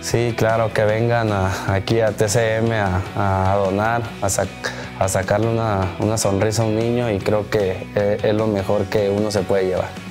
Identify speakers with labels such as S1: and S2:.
S1: Sí, claro, que vengan aquí a TCM a donar, a sacarle una sonrisa a un niño y creo que es lo mejor que uno se puede llevar.